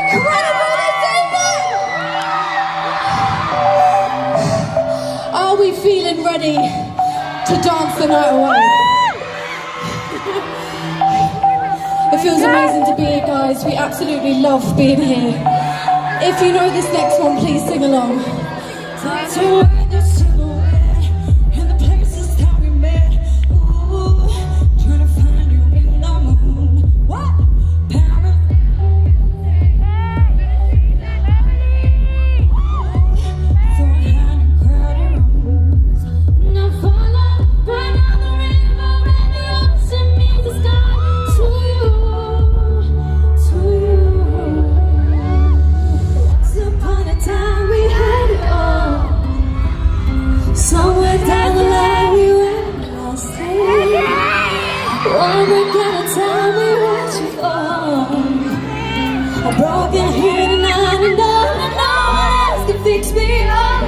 Are we feeling ready to dance the night away? It feels amazing to be here, guys. We absolutely love being here. If you know this next one, please sing along. Somewhere down the line we went lost. One break at a time we watch you fall. A broken here tonight and no one else can fix me up.